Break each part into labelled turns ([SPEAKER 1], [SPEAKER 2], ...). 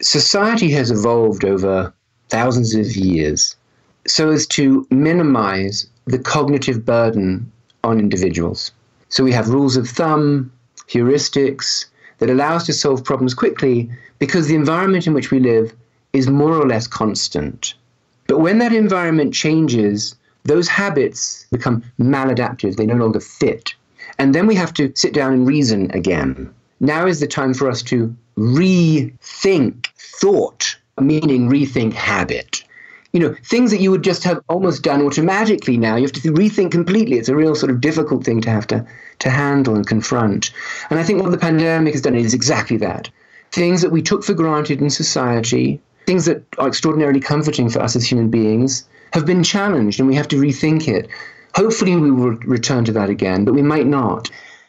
[SPEAKER 1] society has evolved over thousands of years so as to minimize the cognitive burden on individuals. So we have rules of thumb, heuristics that allow us to solve problems quickly because the environment in which we live is more or less constant. But when that environment changes, those habits become maladaptive. They no longer fit. And then we have to sit down and reason again. Now is the time for us to rethink thought, meaning rethink habit. Things that you would just have almost done automatically now, you have to rethink completely. It's a real sort of difficult thing to have to handle and confront. And I think what the pandemic has done is exactly that. Things that we took for granted in society, things that are extraordinarily comforting for us as human beings, have been challenged, and we have to rethink it. Hopefully we will return to that again, but we might not.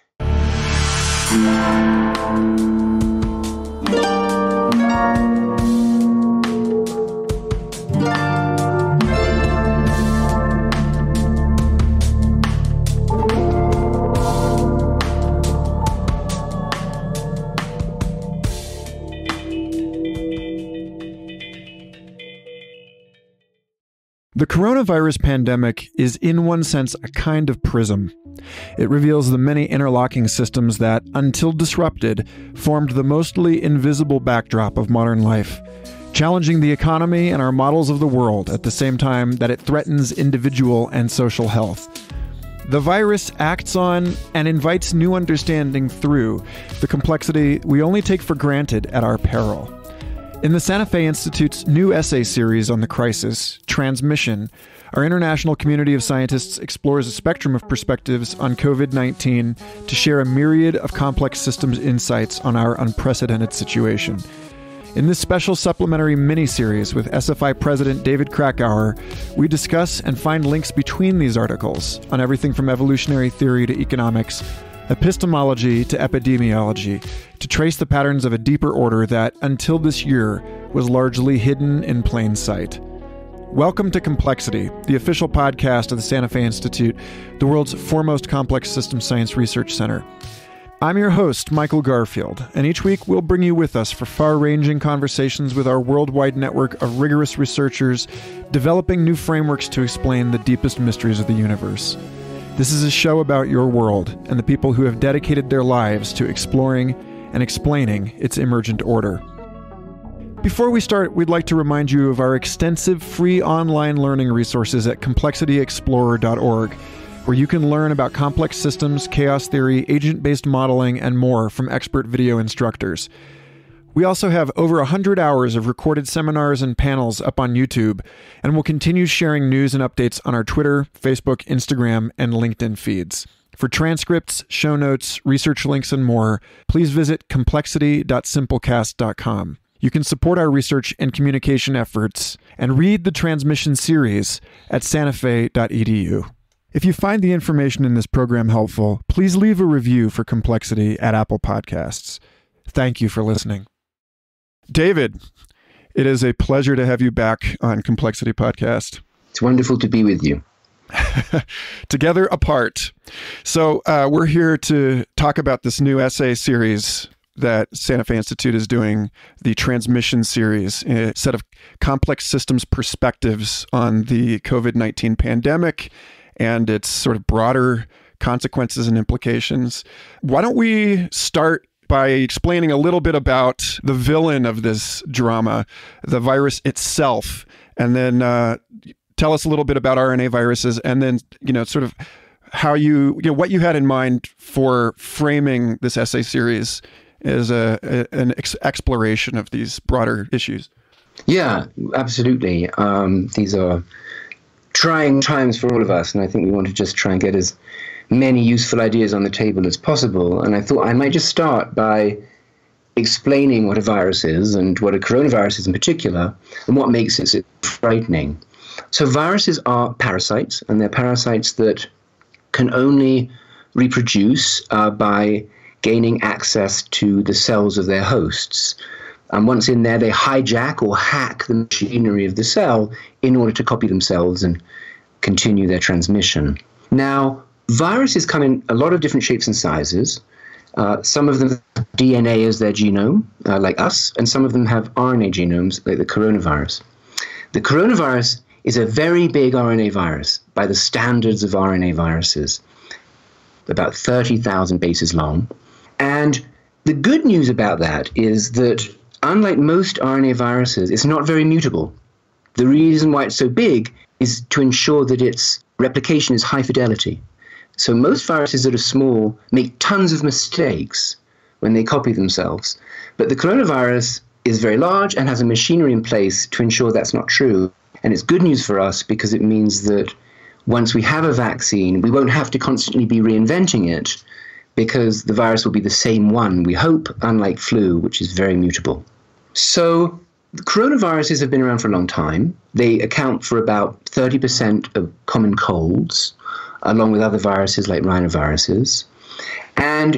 [SPEAKER 2] The coronavirus pandemic is, in one sense, a kind of prism. It reveals the many interlocking systems that, until disrupted, formed the mostly invisible backdrop of modern life, challenging the economy and our models of the world at the same time that it threatens individual and social health. The virus acts on and invites new understanding through the complexity we only take for granted at our peril. In the Santa Fe Institute's new essay series on the crisis, Transmission, our international community of scientists explores a spectrum of perspectives on COVID-19 to share a myriad of complex systems insights on our unprecedented situation. In this special supplementary mini-series with SFI President David Krakauer, we discuss and find links between these articles on everything from evolutionary theory to economics, epistemology to epidemiology, to trace the patterns of a deeper order that, until this year, was largely hidden in plain sight. Welcome to Complexity, the official podcast of the Santa Fe Institute, the world's foremost complex systems science research center. I'm your host, Michael Garfield, and each week we'll bring you with us for far-ranging conversations with our worldwide network of rigorous researchers developing new frameworks to explain the deepest mysteries of the universe. This is a show about your world and the people who have dedicated their lives to exploring and explaining its emergent order. Before we start, we'd like to remind you of our extensive free online learning resources at complexityexplorer.org, where you can learn about complex systems, chaos theory, agent-based modeling, and more from expert video instructors. We also have over 100 hours of recorded seminars and panels up on YouTube, and we'll continue sharing news and updates on our Twitter, Facebook, Instagram, and LinkedIn feeds. For transcripts, show notes, research links, and more, please visit complexity.simplecast.com. You can support our research and communication efforts and read the Transmission series at santafe.edu. If you find the information in this program helpful, please leave a review for Complexity at Apple Podcasts. Thank you for listening. David, it is a pleasure to have you back on Complexity Podcast.
[SPEAKER 1] It's wonderful to be with you.
[SPEAKER 2] Together apart. So we're here to talk about this new essay series that Santa Fe Institute is doing, the Transmission series, a set of complex systems perspectives on the COVID-19 pandemic and its sort of broader consequences and implications. Why don't we start by explaining a little bit about the villain of this drama, the virus itself, and then tell us a little bit about RNA viruses, and then, sort of how what you had in mind for framing this essay series as an exploration of these broader issues.
[SPEAKER 1] Yeah, absolutely. These are trying times for all of us, and I think we want to just try and get as many useful ideas on the table as possible. And I thought I might just start by explaining what a virus is, and what a coronavirus is in particular, and what makes it frightening. So viruses are parasites, and they're parasites that can only reproduce by gaining access to the cells of their hosts. And once in there, they hijack or hack the machinery of the cell in order to copy themselves and continue their transmission. Now, viruses come in a lot of different shapes and sizes, Some of them have DNA as their genome, like us, and some of them have RNA genomes, like the coronavirus. The coronavirus is a very big RNA virus by the standards of RNA viruses, about 30,000 bases long. And the good news about that is that, unlike most RNA viruses, it's not very mutable. The reason why it's so big is to ensure that its replication is high fidelity. So most viruses that are small make tons of mistakes when they copy themselves. But the coronavirus is very large and has a machinery in place to ensure that's not true. And it's good news for us because it means that once we have a vaccine, we won't have to constantly be reinventing it because the virus will be the same one, we hope, unlike flu, which is very mutable. So the coronaviruses have been around for a long time. They account for about 30% of common colds, along with other viruses like rhinoviruses. And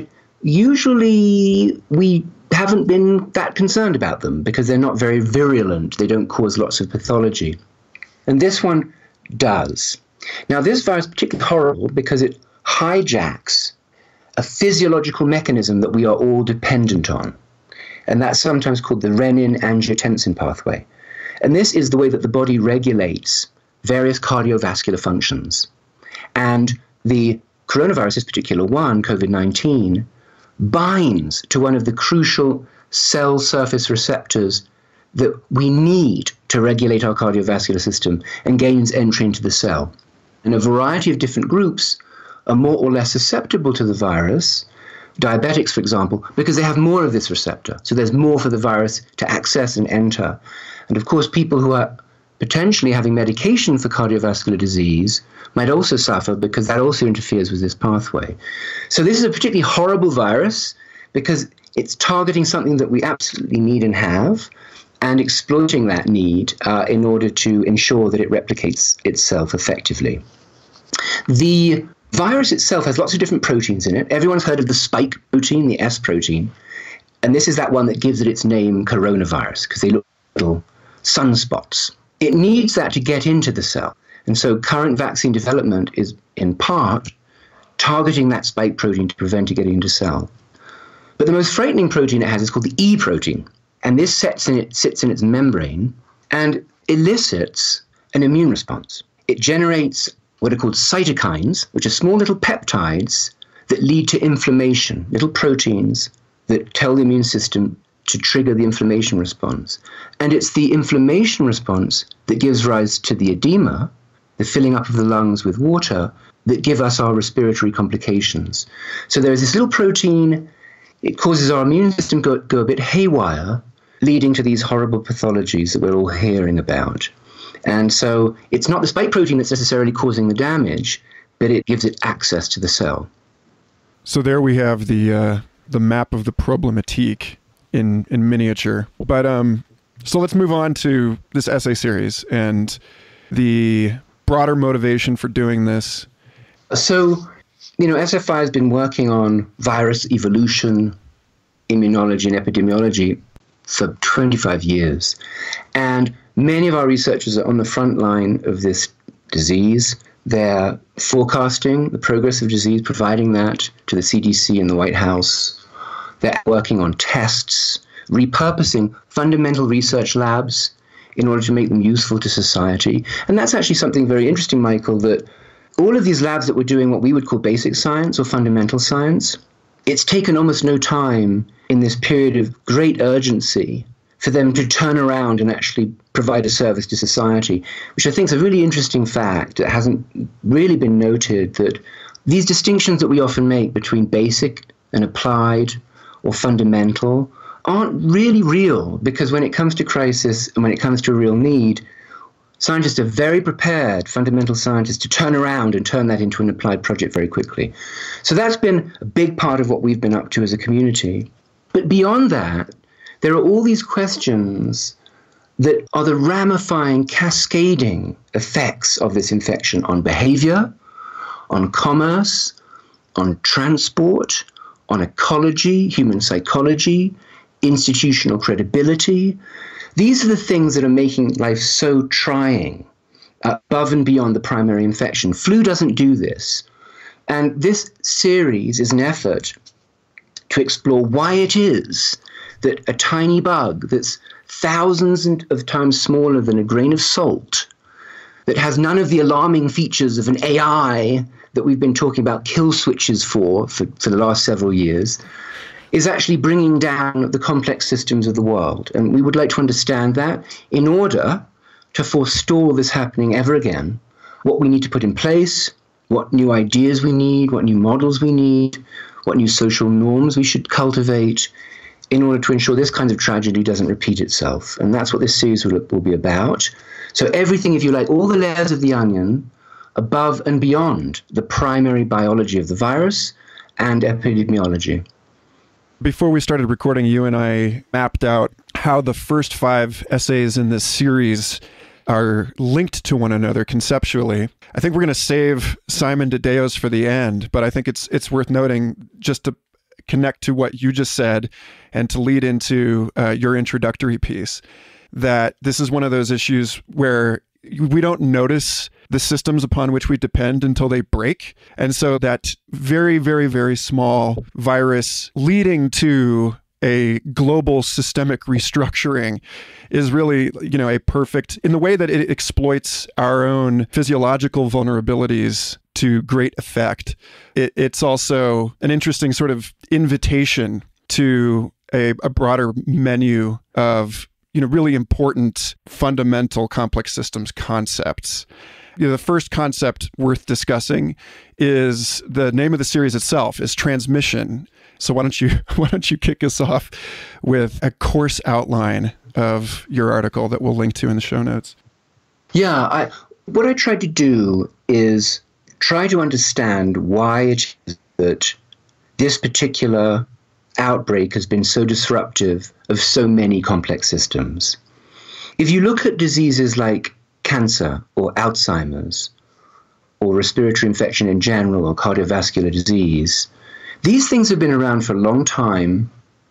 [SPEAKER 1] usually we haven't been that concerned about them because they're not very virulent. They don't cause lots of pathology. And this one does. Now, this virus is particularly horrible because it hijacks a physiological mechanism that we are all dependent on. And that's sometimes called the renin-angiotensin pathway. And this is the way that the body regulates various cardiovascular functions. And the coronavirus, this particular one, COVID-19, binds to one of the crucial cell surface receptors that we need to regulate our cardiovascular system and gains entry into the cell. And a variety of different groups are more or less susceptible to the virus, diabetics, for example, because they have more of this receptor. So there's more for the virus to access and enter. And of course, people who are potentially having medication for cardiovascular disease might also suffer because that also interferes with this pathway. So this is a particularly horrible virus because it's targeting something that we absolutely need and have and exploiting that need in order to ensure that it replicates itself effectively. The virus itself has lots of different proteins in it. Everyone's heard of the spike protein, the S protein, and this is that one that gives it its name coronavirus because they look like little sunspots. It needs that to get into the cell. And so current vaccine development is, in part, targeting that spike protein to prevent it getting into cell. But the most frightening protein it has is called the E protein. And this sits in its membrane and elicits an immune response. It generates what are called cytokines, which are small little peptides that lead to inflammation, little proteins that tell the immune system to trigger the inflammation response. And it's the inflammation response that gives rise to the edema, the filling up of the lungs with water, that give us our respiratory complications. So there is this little protein, it causes our immune system go a bit haywire, leading to these horrible pathologies that we're all hearing about. And so it's not the spike protein that's necessarily causing the damage, but it gives it access to the cell.
[SPEAKER 2] So there we have the map of the problematique in miniature. But so let's move on to this essay series and the broader motivation for doing this.
[SPEAKER 1] So, SFI has been working on virus evolution, immunology, and epidemiology for 25 years. And many of our researchers are on the front line of this disease. They're forecasting the progress of disease, providing that to the CDC and the White House. They're working on tests, repurposing fundamental research labs in order to make them useful to society. And that's actually something very interesting, Michael, that all of these labs that were doing what we would call basic science or fundamental science, it's taken almost no time in this period of great urgency for them to turn around and actually provide a service to society, which I think is a really interesting fact. It hasn't really been noted that these distinctions that we often make between basic and applied or fundamental aren't really real, because when it comes to crisis and when it comes to a real need, scientists are very prepared, fundamental scientists, to turn around and turn that into an applied project very quickly. So that's been a big part of what we've been up to as a community. But beyond that, there are all these questions that are the ramifying, cascading effects of this infection on behavior, on commerce, on transport, on ecology, human psychology, institutional credibility. These are the things that are making life so trying, above and beyond the primary infection. Flu doesn't do this. And this series is an effort to to explore why it is that a tiny bug that's thousands of times smaller than a grain of salt, that has none of the alarming features of an AI that we've been talking about kill switches for the last several years, is actually bringing down the complex systems of the world. And we would like to understand that in order to forestall this happening ever again, what we need to put in place, what new ideas we need, what new models we need, what new social norms we should cultivate in order to ensure this kind of tragedy doesn't repeat itself. And that's what this series will be about. So everything, if you like, all the layers of the onion above and beyond the primary biology of the virus and epidemiology.
[SPEAKER 2] Before we started recording, you and I mapped out how the first 5 essays in this series are linked to one another conceptually. I think we're going to save Simon de Deos for the end, but I think it's worth noting just to connect to what you just said and to lead into your introductory piece, that this is one of those issues where we don't notice the systems upon which we depend until they break. And so that very, very, very small virus leading to a global systemic restructuring is really, a perfect, in the way that it exploits our own physiological vulnerabilities to great effect. It's also an interesting sort of invitation to a broader menu of, really important fundamental complex systems concepts. The first concept worth discussing is the name of the series itself is transmission. So why don't you kick us off with a course outline of your article that we'll link to in the show notes?
[SPEAKER 1] Yeah, what I tried to do is try to understand why it is that this particular outbreak has been so disruptive of so many complex systems. If you look at diseases like cancer or Alzheimer's or respiratory infection in general or cardiovascular disease, these things have been around for a long time,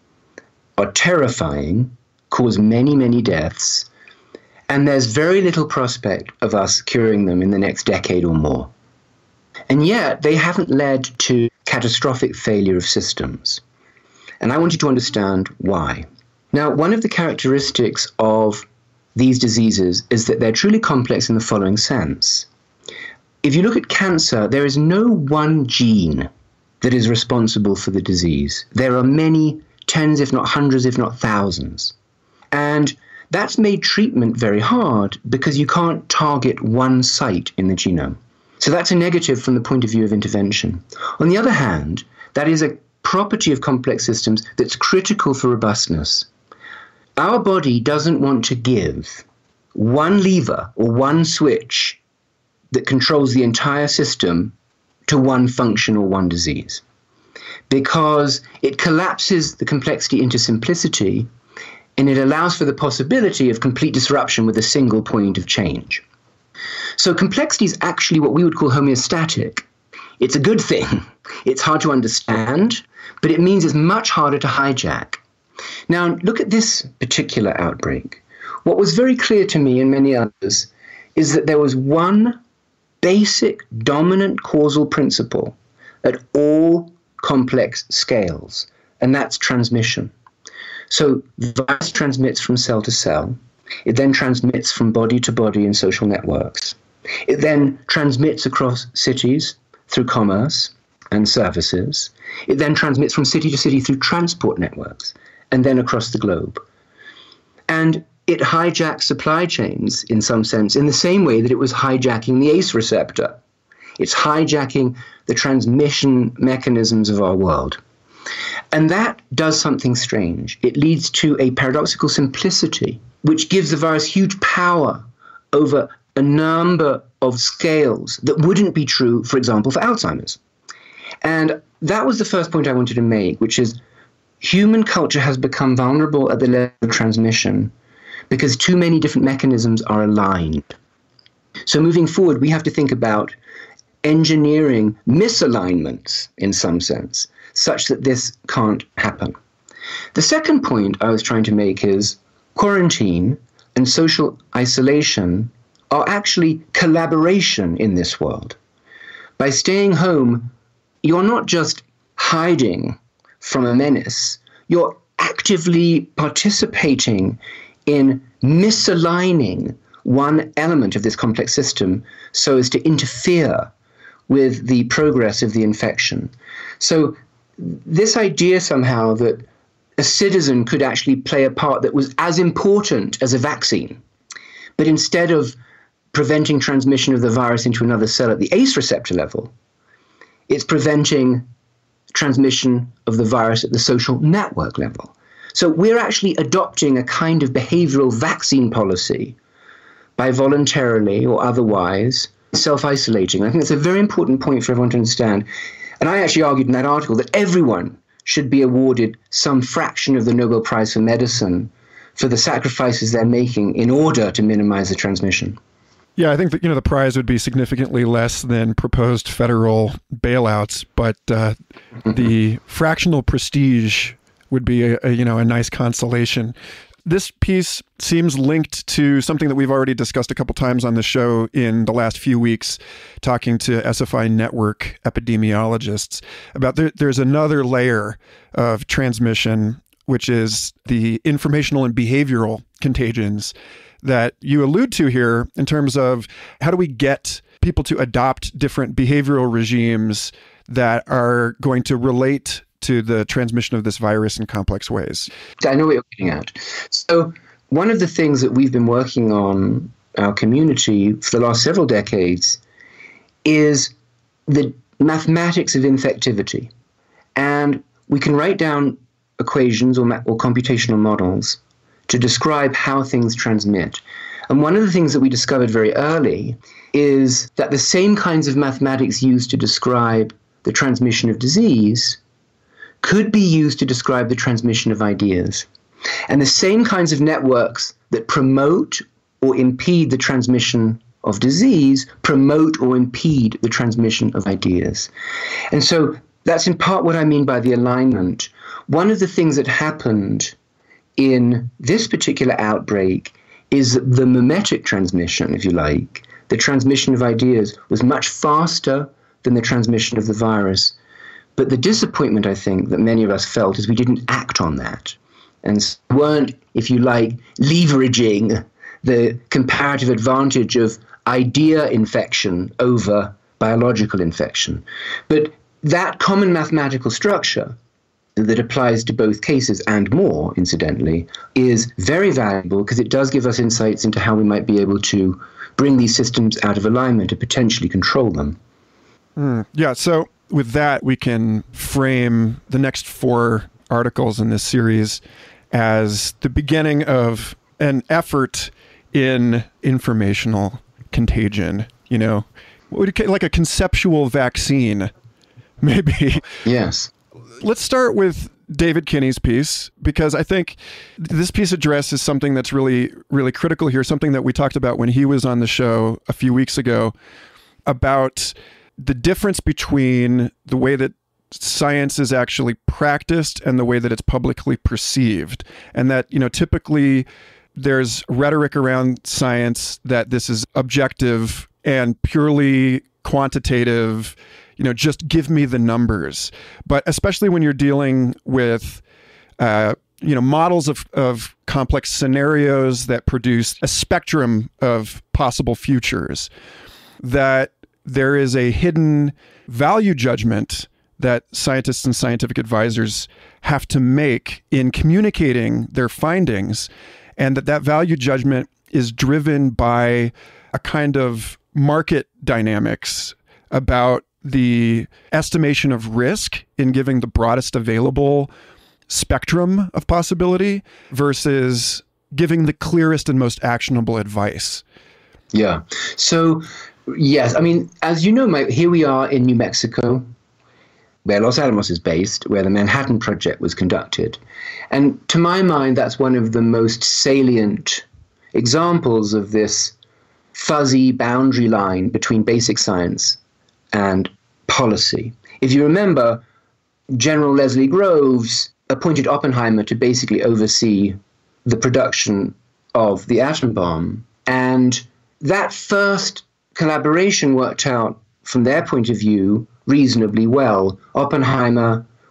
[SPEAKER 1] are terrifying, cause many, many deaths, and there's very little prospect of us curing them in the next decade or more. And yet, they haven't led to catastrophic failure of systems. And I wanted to understand why. Now, one of the characteristics of these diseases is that they're truly complex in the following sense. If you look at cancer, there is no one gene that is responsible for the disease. There are many tens, if not hundreds, if not thousands. And that's made treatment very hard because you can't target one site in the genome. So that's a negative from the point of view of intervention. On the other hand, that is a property of complex systems that's critical for robustness. Our body doesn't want to give one lever or one switch that controls the entire system to one function or one disease, because it collapses the complexity into simplicity and it allows for the possibility of complete disruption with a single point of change. So complexity is actually what we would call homeostatic. It's a good thing. It's hard to understand, but it means it's much harder to hijack. Now, look at this particular outbreak. What was very clear to me and many others is that there was one basic dominant causal principle at all complex scales, and that's transmission. So the virus transmits from cell to cell. It then transmits from body to body in social networks. It then transmits across cities through commerce and services. It then transmits from city to city through transport networks and then across the globe. And it hijacks supply chains in some sense in the same way that it was hijacking the ACE receptor. It's hijacking the transmission mechanisms of our world. And that does something strange. It leads to a paradoxical simplicity, which gives the virus huge power over a number of scales that wouldn't be true, for example, for Alzheimer's. And that was the first point I wanted to make, which is human culture has become vulnerable at the level of transmission because too many different mechanisms are aligned. So moving forward, we have to think about engineering misalignments in some sense, such that this can't happen. The second point I was trying to make is quarantine and social isolation are actually collaboration in this world. By staying home, you're not just hiding from a menace, you're actively participating in misaligning one element of this complex system so as to interfere with the progress of the infection. So this idea somehow that a citizen could actually play a part that was as important as a vaccine, but instead of preventing transmission of the virus into another cell at the ACE receptor level, it's preventing transmission of the virus at the social network level. So we're actually adopting a kind of behavioral vaccine policy by voluntarily or otherwise self-isolating. I think that's a very important point for everyone to understand. And I actually argued in that article that everyone should be awarded some fraction of the Nobel Prize for Medicine for the sacrifices they're making in order to minimize the transmission.
[SPEAKER 2] Yeah, I think that, the prize would be significantly less than proposed federal bailouts, but the fractional prestige would be a nice consolation. This piece seems linked to something that we've already discussed a couple times on the show in the last few weeks, talking to SFI network epidemiologists about there's another layer of transmission, which is the informational and behavioral contagions that you allude to here in terms of how do we get people to adopt different behavioral regimes that are going to relate to the transmission of this virus in complex ways.
[SPEAKER 1] I know what you're getting at. So one of the things that we've been working on our community for the last several decades is the mathematics of infectivity. And we can write down equations or computational models to describe how things transmit. And one of the things that we discovered very early is that the same kinds of mathematics used to describe the transmission of disease could be used to describe the transmission of ideas. And the same kinds of networks that promote or impede the transmission of disease promote or impede the transmission of ideas. And so that's in part what I mean by the alignment. One of the things that happened in this particular outbreak is that the mimetic transmission, if you like, the transmission of ideas was much faster than the transmission of the virus. But the disappointment, I think, that many of us felt is we didn't act on that and weren't, if you like, leveraging the comparative advantage of idea infection over biological infection. But that common mathematical structure that applies to both cases and more, incidentally, is very valuable because it does give us insights into how we might be able to bring these systems out of alignment and potentially control them.
[SPEAKER 2] Yeah, so with that, we can frame the next 4 articles in this series as the beginning of an effort in informational contagion, like a conceptual vaccine, maybe.
[SPEAKER 1] Yes.
[SPEAKER 2] Let's start with David Kinney's piece, because I think this piece addresses something that's really, really critical here, something that we talked about when he was on the show a few weeks ago about the difference between the way that science is actually practiced and the way that it's publicly perceived. And that, typically there's rhetoric around science that this is objective and purely quantitative, just give me the numbers. But especially when you're dealing with, models of complex scenarios that produce a spectrum of possible futures, that there is a hidden value judgment that scientists and scientific advisors have to make in communicating their findings, and that value judgment is driven by a kind of market dynamics about the estimation of risk in giving the broadest available spectrum of possibility versus giving the clearest and most actionable advice.
[SPEAKER 1] Yeah. So, yes, as you know, here we are in New Mexico, where Los Alamos is based, where the Manhattan Project was conducted. And to my mind, that's one of the most salient examples of this fuzzy boundary line between basic science and policy. If you remember, General Leslie Groves appointed Oppenheimer to basically oversee the production of the atom bomb. And that first collaboration worked out, from their point of view, reasonably well. Oppenheimer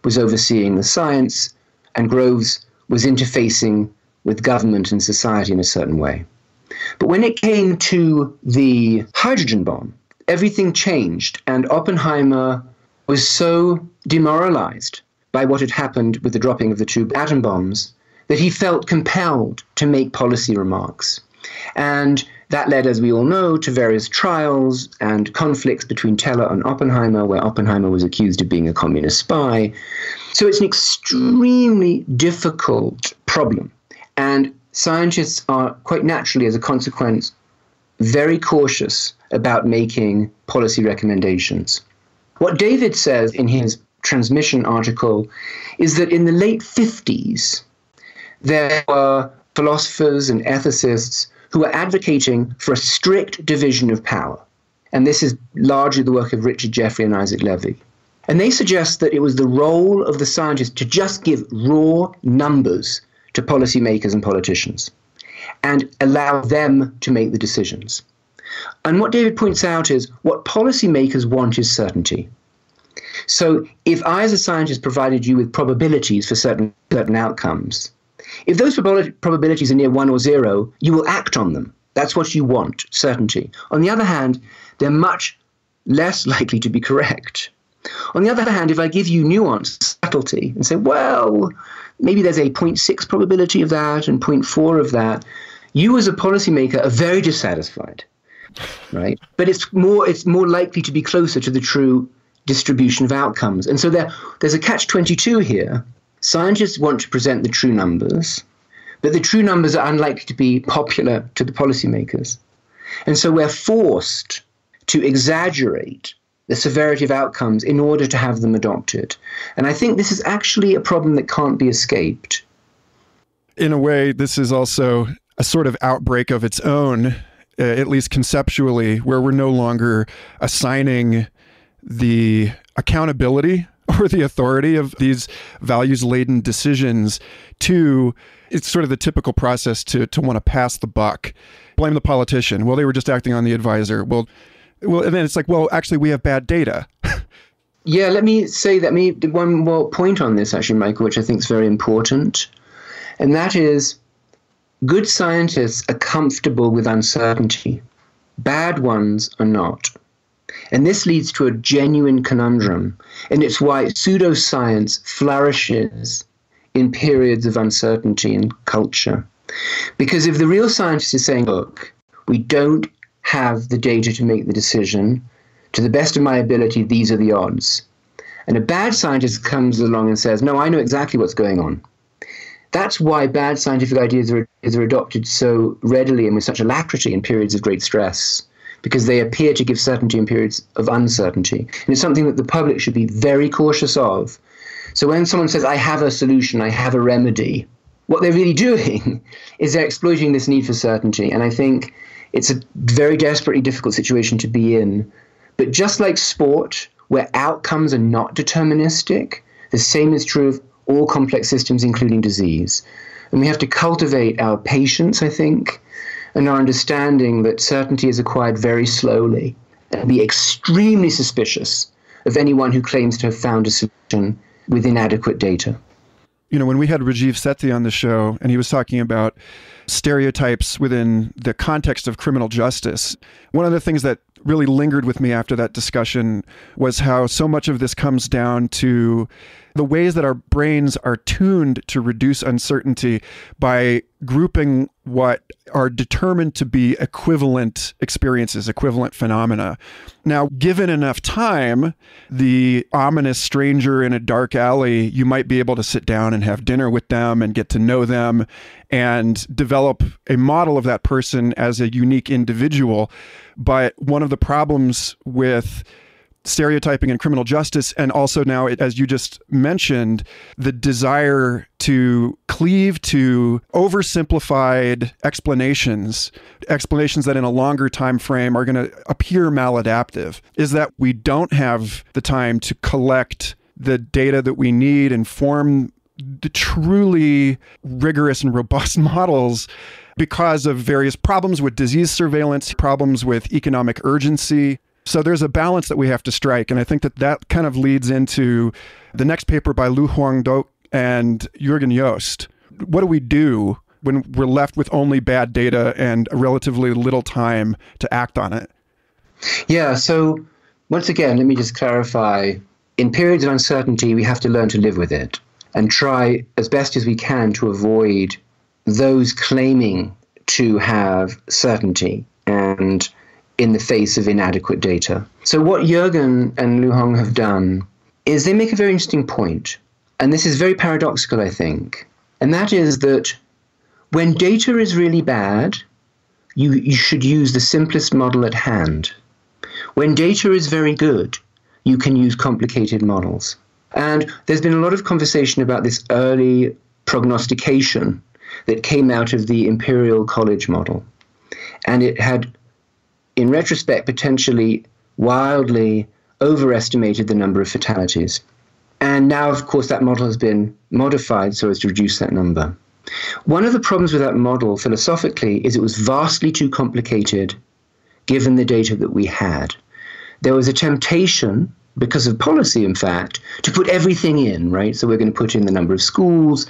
[SPEAKER 1] was overseeing the science, and Groves was interfacing with government and society in a certain way. But when it came to the hydrogen bomb, everything changed, and Oppenheimer was so demoralized by what had happened with the dropping of the two atom bombs that he felt compelled to make policy remarks. And that led, as we all know, to various trials and conflicts between Teller and Oppenheimer, where Oppenheimer was accused of being a communist spy. So it's an extremely difficult problem. And scientists are quite naturally, as a consequence, very cautious about making policy recommendations. What David says in his transmission article is that in the late 50s, there were philosophers and ethicists who were advocating for a strict division of power. And this is largely the work of Richard Jeffrey and Isaac Levy. And they suggest that it was the role of the scientist to just give raw numbers to policymakers and politicians and allow them to make the decisions. And what David points out is what policymakers want is certainty. So if I, as a scientist, provided you with probabilities for certain outcomes, if those probabilities are near 1 or 0, you will act on them. That's what you want, certainty. On the other hand, they're much less likely to be correct. On the other hand, if I give you nuance, subtlety, and say, well, maybe there's a 0.6 probability of that and 0.4 of that, you as a policymaker are very dissatisfied, right? But it's more likely to be closer to the true distribution of outcomes. And so there's a catch-22 here. Scientists want to present the true numbers, but the true numbers are unlikely to be popular to the policymakers. And so we're forced to exaggerate the severity of outcomes in order to have them adopted. And I think this is actually a problem that can't be escaped.
[SPEAKER 2] In a way, this is also a sort of outbreak of its own, at least conceptually, where we're no longer assigning the accountability or the authority of these values-laden decisions to, it's sort of the typical process to want to pass the buck. Blame the politician. Well, they were just acting on the advisor. Well, and then it's like, well, actually, we have bad data.
[SPEAKER 1] Yeah, let me say that. One more point on this, actually, Michael, which I think is very important. And that is, good scientists are comfortable with uncertainty. Bad ones are not. And this leads to a genuine conundrum. And it's why pseudoscience flourishes in periods of uncertainty in culture. Because if the real scientist is saying, look, we don't have the data to make the decision, to the best of my ability, these are the odds. And a bad scientist comes along and says, no, I know exactly what's going on. That's why bad scientific ideas are adopted so readily and with such alacrity in periods of great stress, because they appear to give certainty in periods of uncertainty. And it's something that the public should be very cautious of. So when someone says, I have a solution, I have a remedy, what they're really doing is they're exploiting this need for certainty. And I think it's a very desperately difficult situation to be in. But just like sport, where outcomes are not deterministic, the same is true of all complex systems, including disease. And we have to cultivate our patience, I think, and our understanding that certainty is acquired very slowly, and be extremely suspicious of anyone who claims to have found a solution with inadequate data.
[SPEAKER 2] You know, when we had Rajiv Sethi on the show, and he was talking about stereotypes within the context of criminal justice, one of the things that really lingered with me after that discussion was how so much of this comes down to the ways that our brains are tuned to reduce uncertainty by grouping what are determined to be equivalent experiences, equivalent phenomena. Now, given enough time, the ominous stranger in a dark alley, you might be able to sit down and have dinner with them and get to know them and develop a model of that person as a unique individual. But one of the problems with stereotyping in criminal justice, and also now, as you just mentioned, the desire to cleave to oversimplified explanations that in a longer time frame are going to appear maladaptive, is that we don't have the time to collect the data that we need and form the truly rigorous and robust models because of various problems with disease surveillance, problems with economic urgency. So there's a balance that we have to strike. And I think that kind of leads into the next paper by Lu Huang-dok and Jürgen Jost. What do we do when we're left with only bad data and relatively little time to act on it?
[SPEAKER 1] Yeah, so once again, let me just clarify. In periods of uncertainty, we have to learn to live with it and try as best as we can to avoid those claiming to have certainty and in the face of inadequate data. So what Jürgen and Lu Hong have done is they make a very interesting point, and this is very paradoxical, I think, and that is that when data is really bad, you should use the simplest model at hand. When data is very good, you can use complicated models. And there's been a lot of conversation about this early prognostication that came out of the Imperial College model. And it had, in retrospect, potentially wildly overestimated the number of fatalities. And now, of course, that model has been modified so as to reduce that number. One of the problems with that model, philosophically, is it was vastly too complicated given the data that we had. There was a temptation, because of policy, in fact, to put everything in, right? So we're going to put in the number of schools,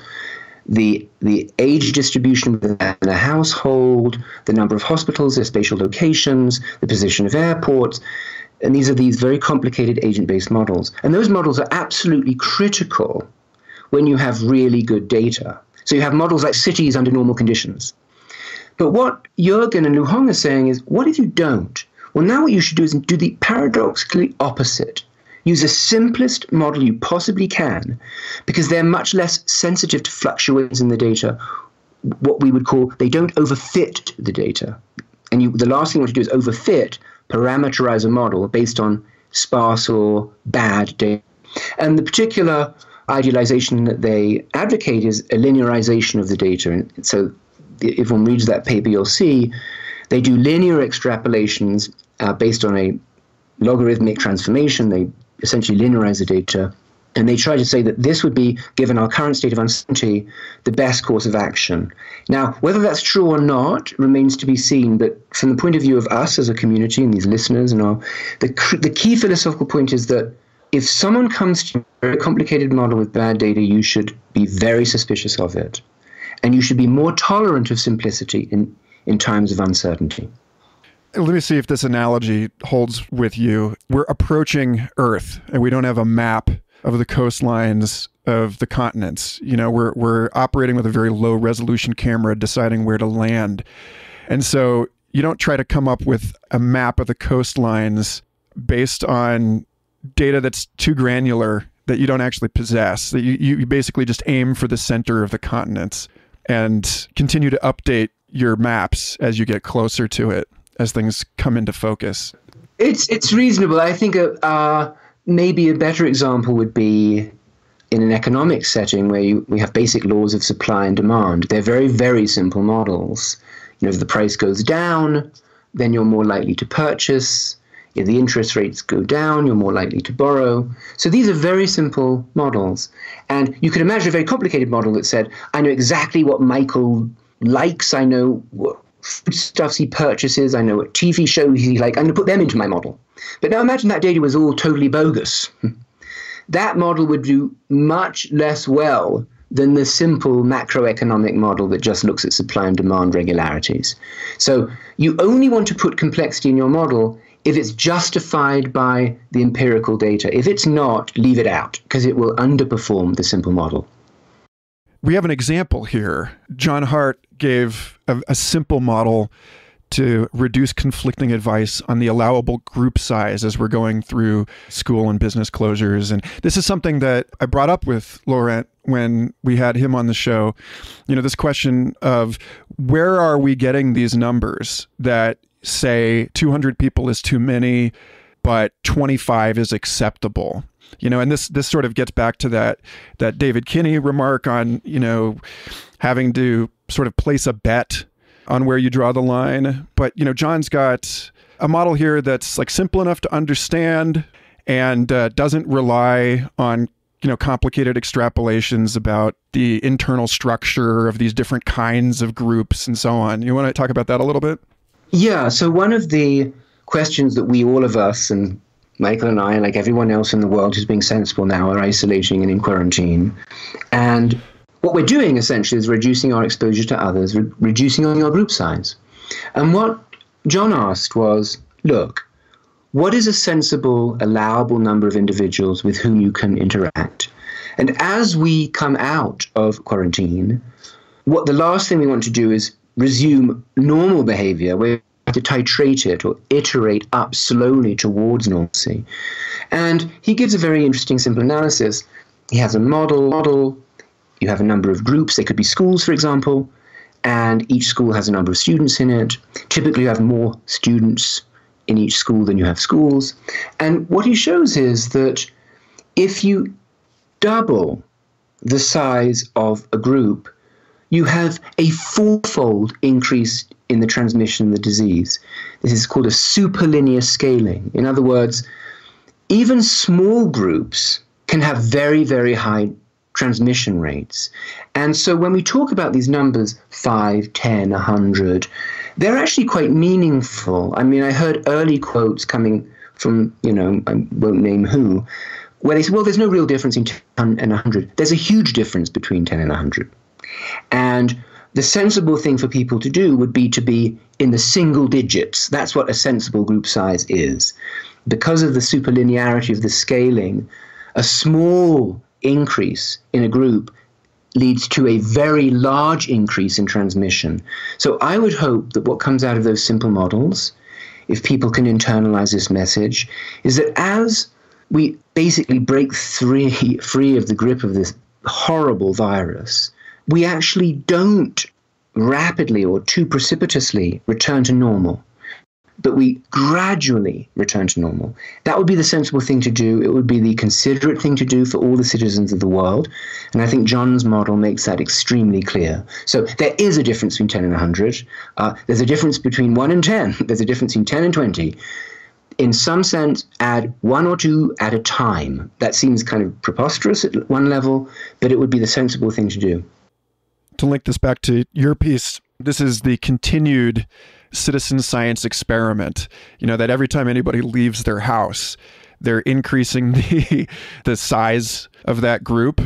[SPEAKER 1] the age distribution within a household, the number of hospitals, their spatial locations, the position of airports. And these are these very complicated agent-based models. And those models are absolutely critical when you have really good data. So you have models like cities under normal conditions. But what Jürgen and Lu Hong are saying is, what if you don't? Well, now what you should do is do the paradoxically opposite. Use the simplest model you possibly can, because they're much less sensitive to fluctuations in the data. What we would call, they don't overfit the data. And the last thing you want to do is overfit, parameterize a model based on sparse or bad data. And the particular idealization that they advocate is a linearization of the data. And so if one reads that paper, you'll see they do linear extrapolations based on a logarithmic transformation. They essentially linearize the data, and they try to say that this would be, given our current state of uncertainty, the best course of action. Now, whether that's true or not remains to be seen, but from the point of view of us as a community and these listeners, and the key philosophical point is that if someone comes to a very complicated model with bad data, you should be very suspicious of it, and you should be more tolerant of simplicity in times of uncertainty.
[SPEAKER 2] Let me see if this analogy holds with you. We're approaching Earth, and we don't have a map of the coastlines of the continents. You know, we're operating with a very low resolution camera, deciding where to land. And so you don't try to come up with a map of the coastlines based on data that's too granular that you don't actually possess. That you basically just aim for the center of the continents and continue to update your maps as you get closer to it, as things come into focus.
[SPEAKER 1] It's reasonable. I think maybe a better example would be in an economic setting where we have basic laws of supply and demand. They're very, very simple models. You know, if the price goes down, then you're more likely to purchase. If the interest rates go down, you're more likely to borrow. So these are very simple models. And you could imagine a very complicated model that said, I know exactly what Michael likes, I know what foodstuffs he purchases, I know what TV shows he likes, I'm going to put them into my model. But now imagine that data was all totally bogus. That model would do much less well than the simple macroeconomic model that just looks at supply and demand regularities. So you only want to put complexity in your model if it's justified by the empirical data. If it's not, leave it out, because it will underperform the simple model.
[SPEAKER 2] We have an example here. John Hart gave a simple model to reduce conflicting advice on the allowable group size as we're going through school and business closures. And this is something that I brought up with Laurent when we had him on the show. You know, this question of where are we getting these numbers that say 200 people is too many, but 25 is acceptable? You know, and this sort of gets back to that David Kinney remark on, you know, having to sort of place a bet on where you draw the line. But, you know, John's got a model here that's like simple enough to understand and doesn't rely on, you know, complicated extrapolations about the internal structure of these different kinds of groups and so on. You want to talk about that a little bit?
[SPEAKER 1] Yeah. So one of the questions that all of us, and Michael and I, like everyone else in the world who's being sensible now, are isolating and in quarantine. And what we're doing essentially is reducing our exposure to others, reducing our group size. And what John asked was, look, what is a sensible, allowable number of individuals with whom you can interact? And as we come out of quarantine, the last thing we want to do is resume normal behavior. We have to titrate it or iterate up slowly towards normalcy. And he gives a very interesting, simple analysis. He has a model. You have a number of groups. They could be schools, for example, and each school has a number of students in it. Typically, you have more students in each school than you have schools. And what he shows is that if you double the size of a group, you have a fourfold increase in the transmission of the disease. This is called a superlinear scaling. In other words, even small groups can have very, very high transmission rates. And so when we talk about these numbers, 5, 10, 100, they're actually quite meaningful. I mean, I heard early quotes coming from, I won't name who, where they said, well, there's no real difference in 10 and 100. There's a huge difference between 10 and 100. And the sensible thing for people to do would be to be in the single digits. That's what a sensible group size is. Because of the superlinearity of the scaling, a small increase in a group leads to a very large increase in transmission. So I would hope that what comes out of those simple models, if people can internalize this message, is that as we basically break free of the grip of this horrible virus, we actually don't rapidly or too precipitously return to normal, but we gradually return to normal. That would be the sensible thing to do. It would be the considerate thing to do for all the citizens of the world. And I think John's model makes that extremely clear. So there is a difference between 10 and 100. There's a difference between 1 and 10. There's a difference between 10 and 20. In some sense, add 1 or 2 at a time. That seems kind of preposterous at one level, but it would be the sensible thing to do.
[SPEAKER 2] To link this back to your piece, this is the continued citizen science experiment, that every time anybody leaves their house, they're increasing the size of that group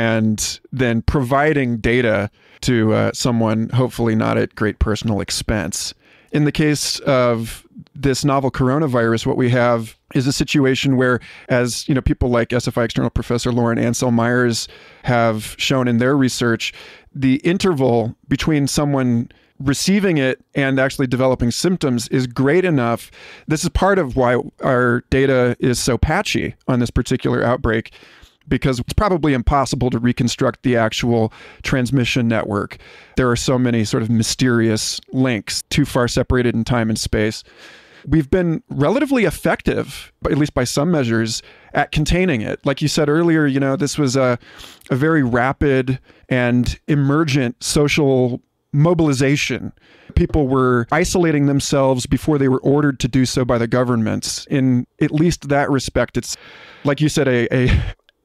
[SPEAKER 2] and then providing data to someone, hopefully not at great personal expense. In the case of this novel coronavirus, what we have is a situation where, as people like SFI external professor Lauren Ansel Myers have shown in their research, the interval between someone receiving it and actually developing symptoms is great enough. This is part of why our data is so patchy on this particular outbreak, because it's probably impossible to reconstruct the actual transmission network. There are so many sort of mysterious links, too far separated in time and space. We've been relatively effective, at least by some measures, at containing it. Like you said earlier, this was a very rapid and emergent social mobilization. People were isolating themselves before they were ordered to do so by the governments. In at least that respect, it's, like you said, a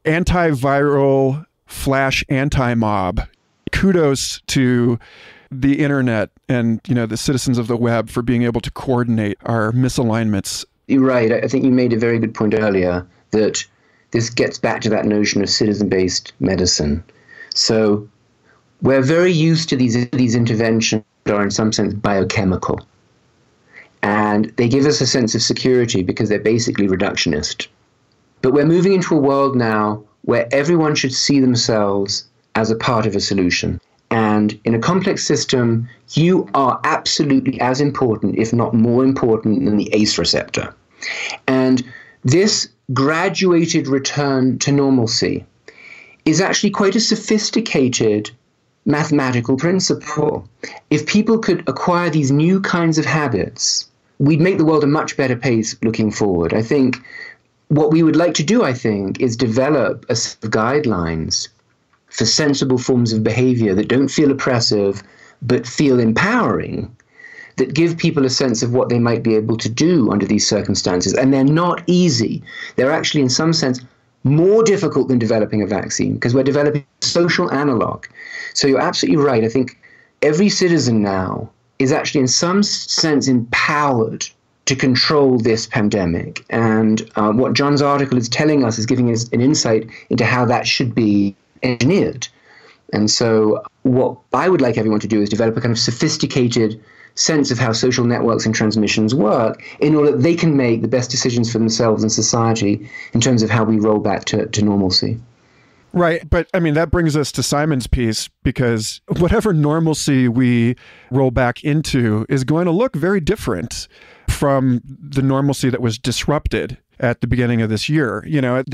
[SPEAKER 2] antiviral flash anti-mob. Kudos to the internet and the citizens of the web for being able to coordinate our misalignments.
[SPEAKER 1] You're right. I think you made a very good point earlier that this gets back to that notion of citizen-based medicine. So we're very used to these interventions that are in some sense biochemical. And they give us a sense of security because they're basically reductionist. But we're moving into a world now where everyone should see themselves as a part of a solution. And in a complex system, you are absolutely as important, if not more important, than the ACE receptor. And this graduated return to normalcy is actually quite a sophisticated mathematical principle. If people could acquire these new kinds of habits, we'd make the world a much better place looking forward. I think what we would like to do, is develop a set of guidelines for sensible forms of behavior that don't feel oppressive, but feel empowering, that give people a sense of what they might be able to do under these circumstances. And they're not easy. They're actually, in some sense, more difficult than developing a vaccine because we're developing a social analog. So you're absolutely right. I think every citizen now is actually in some sense empowered to control this pandemic. And what John's article is telling us is giving us an insight into how that should be engineered. And so what I would like everyone to do is develop a kind of sophisticated sense of how social networks and transmissions work in order that they can make the best decisions for themselves and society in terms of how we roll back to normalcy.
[SPEAKER 2] Right. But I mean, that brings us to Simon's piece, because whatever normalcy we roll back into is going to look very different from the normalcy that was disrupted at the beginning of this year.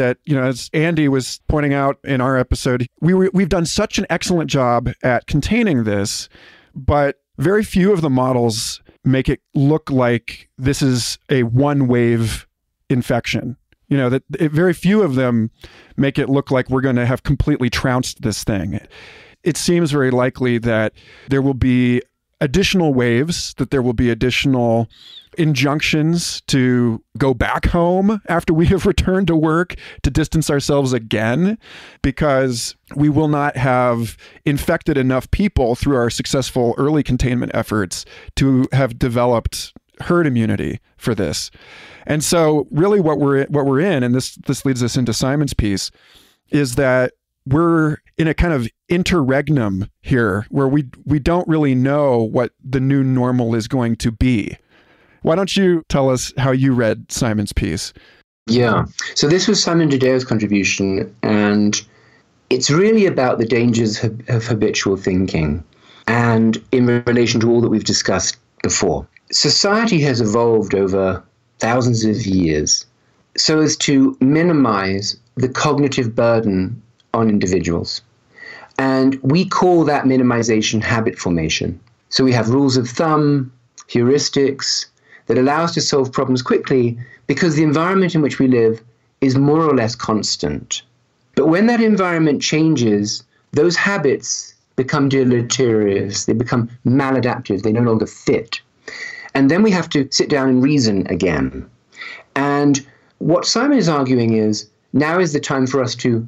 [SPEAKER 2] As Andy was pointing out in our episode, we've done such an excellent job at containing this, but very few of the models make it look like this is a one-wave infection. Very few of them make it look like we're going to have completely trounced this thing. It seems very likely that there will be additional waves, that there will be additional injunctions to go back home after we have returned to work, to distance ourselves again, because we will not have infected enough people through our successful early containment efforts to have developed herd immunity for this. And so really what we're in, and this leads us into Simon's piece, is that we're in a kind of interregnum here where we don't really know what the new normal is going to be. Why don't you tell us how you read Simon's piece?
[SPEAKER 1] Yeah. So this was Simon Judeu's contribution, and it's really about the dangers of habitual thinking and in relation to all that we've discussed before. Society has evolved over thousands of years so as to minimize the cognitive burden on individuals. And we call that minimization habit formation. So we have rules of thumb, heuristics that allow us to solve problems quickly because the environment in which we live is more or less constant. But when that environment changes, those habits become deleterious, they become maladaptive, they no longer fit. And then we have to sit down and reason again. And what Simon is arguing is, now is the time for us to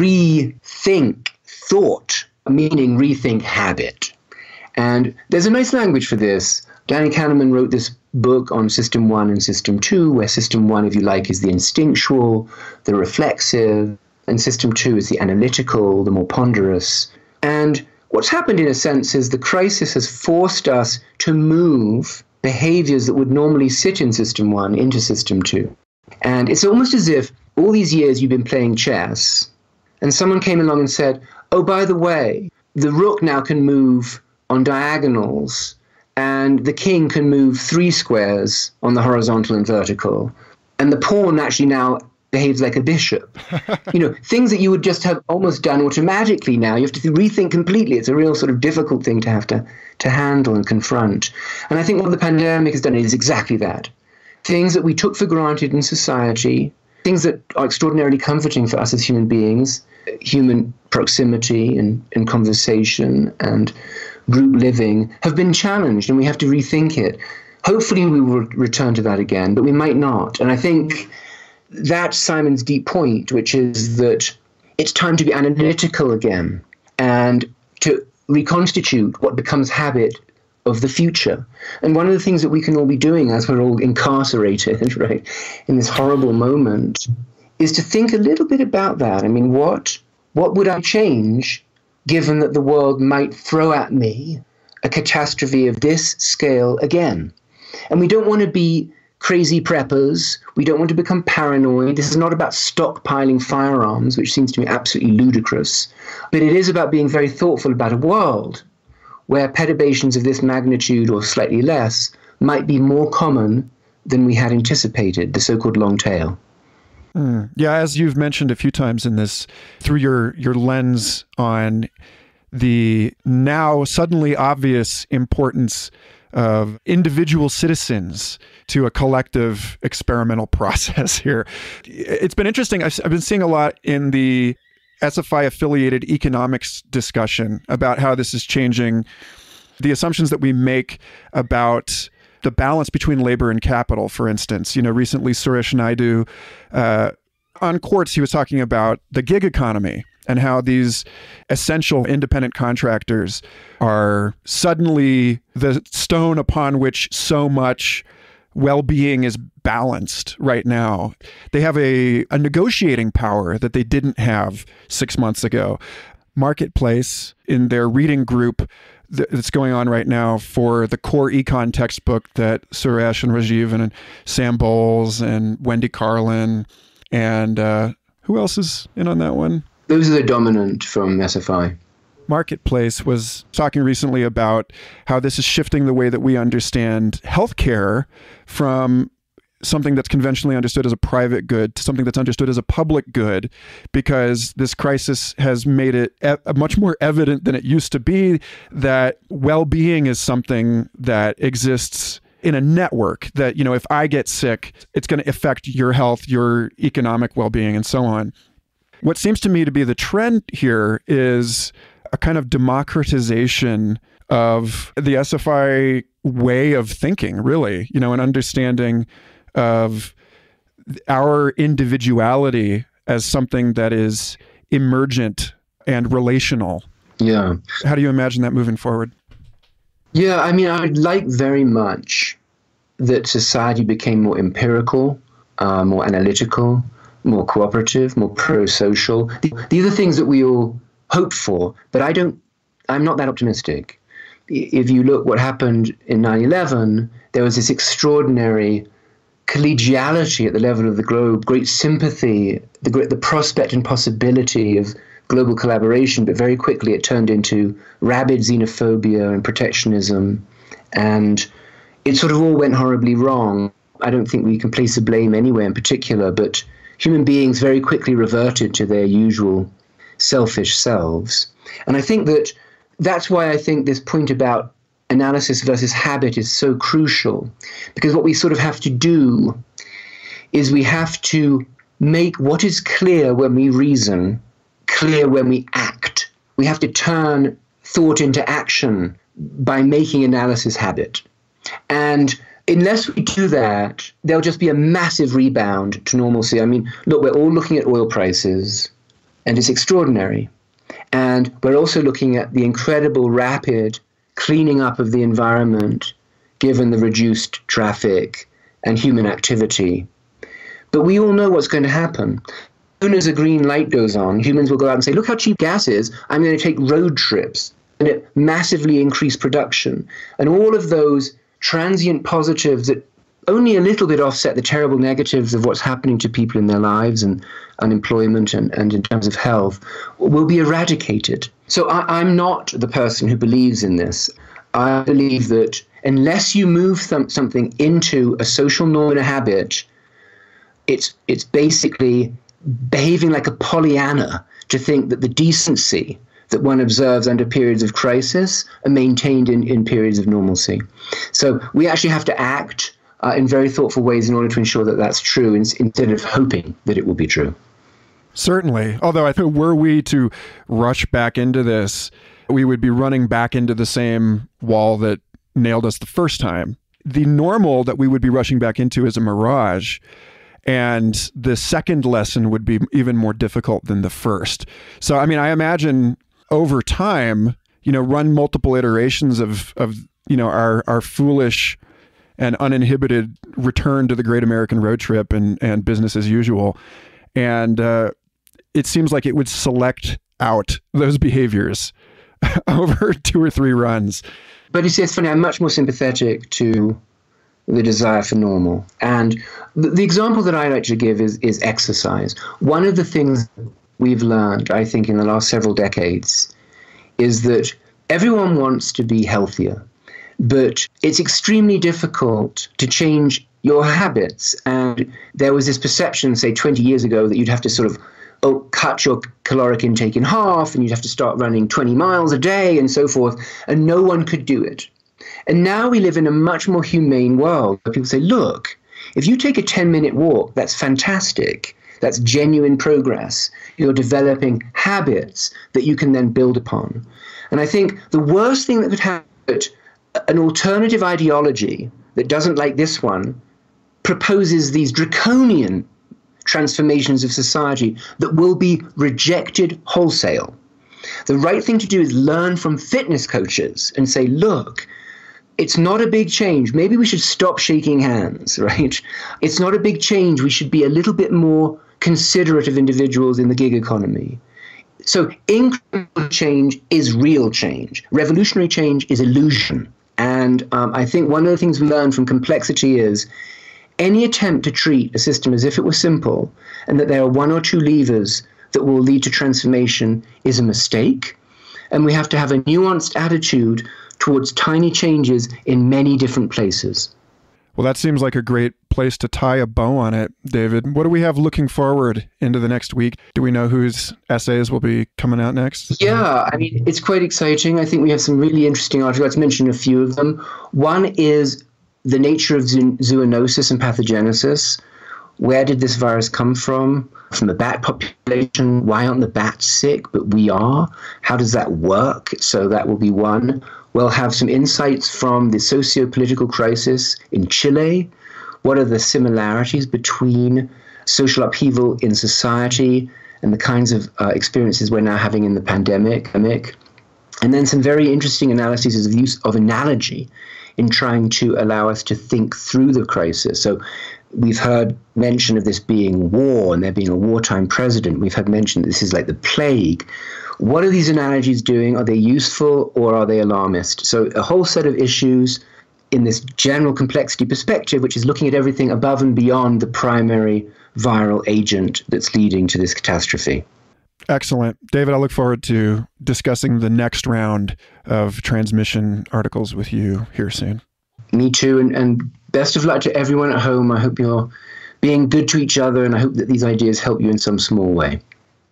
[SPEAKER 1] rethink thought, meaning rethink habit. And there's a nice language for this. Danny Kahneman wrote this book on System 1 and System 2, where System 1, if you like, is the instinctual, the reflexive, and System 2 is the analytical, the more ponderous. And what's happened, in a sense, is the crisis has forced us to move behaviors that would normally sit in System 1 into System 2. And it's almost as if all these years you've been playing chess, and someone came along and said, oh, by the way, the rook now can move on diagonals, and the king can move 3 squares on the horizontal and vertical, and the pawn actually now behaves like a bishop. Things that you would just have almost done automatically now, you have to rethink completely. It's a real sort of difficult thing to have to handle and confront. And I think what the pandemic has done is exactly that. Things that we took for granted in society, things that are extraordinarily comforting for us as human beings, human proximity and conversation and group living, have been challenged, and we have to rethink it. Hopefully we will return to that again, but we might not. And I think that's Simon's deep point, which is that it's time to be analytical again and to reconstitute what becomes habit of the future. And one of the things that we can all be doing as we're all incarcerated, right, in this horrible moment, is to think a little bit about that. I mean, what would I change given that the world might throw at me a catastrophe of this scale again? And we don't want to be crazy preppers. We don't want to become paranoid. This is not about stockpiling firearms, which seems to me absolutely ludicrous. But it is about being very thoughtful about a world where perturbations of this magnitude or slightly less might be more common than we had anticipated, the so-called long tail.
[SPEAKER 2] Yeah, as you've mentioned a few times in this, through your lens on the now suddenly obvious importance of individual citizens to a collective experimental process here. It's been interesting. I've been seeing a lot in the SFI affiliated economics discussion about how this is changing the assumptions that we make about the balance between labor and capital, for instance. Recently Suresh Naidu, on Quartz, he was talking about the gig economy and how these essential independent contractors are suddenly the stone upon which so much well-being is balanced right now. They have a negotiating power that they didn't have 6 months ago. Marketplace, in their reading group that's going on right now for the core econ textbook that Suresh and Rajiv and Sam Bowles and Wendy Carlin and who else is in on that one?
[SPEAKER 1] Those are the dominant from SFI.
[SPEAKER 2] Marketplace was talking recently about how this is shifting the way that we understand healthcare from something that's conventionally understood as a private good to something that's understood as a public good, because this crisis has made it much more evident than it used to be that well-being is something that exists in a network, that, you know, if I get sick, it's going to affect your health, your economic well-being, and so on. What seems to me to be the trend here is a kind of democratization of the SFI way of thinking, really, you know, an understanding of our individuality as something that is emergent and relational.
[SPEAKER 1] Yeah.
[SPEAKER 2] How do you imagine that moving forward?
[SPEAKER 1] Yeah, I mean, I would like very much that society became more empirical, more analytical, more cooperative, more pro-social. These are things that we all hope for, but I'm not that optimistic. If you look what happened in 9/11, there was this extraordinary collegiality at the level of the globe, great sympathy, the prospect and possibility of global collaboration, but very quickly it turned into rabid xenophobia and protectionism, and it sort of all went horribly wrong. I don't think we can place the blame anywhere in particular, but human beings very quickly reverted to their usual selfish selves. And I think that's why I think this point about analysis versus habit is so crucial, because what we sort of have to do is we have to make what is clear when we reason clear when we act. We have to turn thought into action by making analysis habit. And unless we do that, there'll just be a massive rebound to normalcy. I mean, look, we're all looking at oil prices, and it's extraordinary. And we're also looking at the incredible rapid cleaning up of the environment, given the reduced traffic and human activity. But we all know what's going to happen. As soon as a green light goes on, humans will go out and say, look how cheap gas is. I'm going to take road trips. And it massively increase production. And all of those transient positives that only a little bit offset the terrible negatives of what's happening to people in their lives and unemployment and in terms of health will be eradicated. So I'm not the person who believes in this. I believe that unless you move something into a social norm and a habit, it's basically behaving like a Pollyanna to think that the decency that one observes under periods of crisis are maintained in periods of normalcy. So we actually have to act in very thoughtful ways in order to ensure that that's true, instead of hoping that it will be true.
[SPEAKER 2] Certainly. Although I think were we to rush back into this, we would be running back into the same wall that nailed us the first time. The normal that we would be rushing back into is a mirage. And the second lesson would be even more difficult than the first. So, I mean, I imagine over time, you know, run multiple iterations of you know, our foolish and uninhibited return to the great American road trip and business as usual. And it seems like it would select out those behaviors over 2 or 3 runs.
[SPEAKER 1] But you see, it's funny, I'm much more sympathetic to the desire for normal. And the example that I like to give is exercise. One of the things we've learned, I think, in the last several decades is that everyone wants to be healthier, but it's extremely difficult to change your habits. And there was this perception, say, 20 years ago that you'd have to sort of cut your caloric intake in half, and you'd have to start running 20 miles a day and so forth, and no one could do it. And now we live in a much more humane world where people say, look, if you take a 10-minute walk, that's fantastic. That's genuine progress. You're developing habits that you can then build upon. And I think the worst thing that could happen is an alternative ideology that doesn't like this one proposes these draconian transformations of society that will be rejected wholesale. The right thing to do is learn from fitness coaches and say, look, it's not a big change. Maybe we should stop shaking hands, right? It's not a big change. We should be a little bit more considerate of individuals in the gig economy. So incremental change is real change. Revolutionary change is illusion. And I think one of the things we learn from complexity is any attempt to treat a system as if it were simple and that there are one or two levers that will lead to transformation is a mistake. And we have to have a nuanced attitude towards tiny changes in many different places.
[SPEAKER 2] Well, that seems like a great place to tie a bow on it, David. What do we have looking forward into the next week? Do we know whose essays will be coming out next?
[SPEAKER 1] Yeah, I mean, it's quite exciting. I think we have some really interesting articles. Let's mention a few of them. One is the nature of zoonosis and pathogenesis. Where did this virus come from? From the bat population? Why aren't the bats sick, but we are? How does that work? So that will be one. We'll have some insights from the socio-political crisis in Chile. What are the similarities between social upheaval in society and the kinds of experiences we're now having in the pandemic? And then some very interesting analyses of the use of analogy in trying to allow us to think through the crisis. So we've heard mention of this being war and there being a wartime president. We've had mention that this is like the plague. What are these analogies doing? Are they useful or are they alarmist? So a whole set of issues in this general complexity perspective, which is looking at everything above and beyond the primary viral agent that's leading to this catastrophe.
[SPEAKER 2] Excellent. David, I look forward to discussing the next round of transmission articles with you here soon.
[SPEAKER 1] Me too. And best of luck to everyone at home. I hope you're being good to each other, and I hope that these ideas help you in some small way.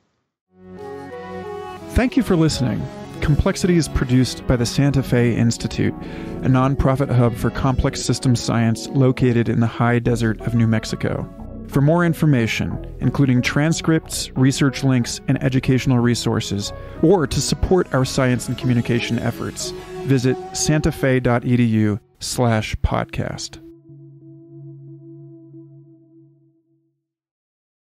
[SPEAKER 2] Thank you for listening. Complexity is produced by the Santa Fe Institute, a nonprofit hub for complex systems science located in the high desert of New Mexico. For more information, including transcripts, research links, and educational resources, or to support our science and communication efforts, visit santafe.edu/podcast.